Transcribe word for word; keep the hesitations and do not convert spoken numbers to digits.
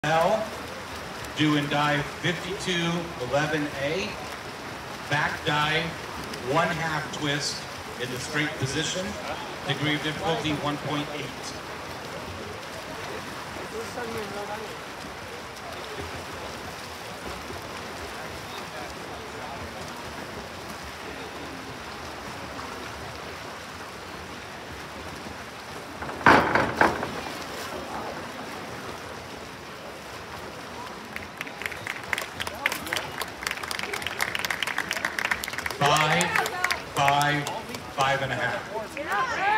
Belle, do and dive fifty-two eleven A, back dive, one half twist in the straight position, degree of difficulty one point eight. Five, five, five and a half.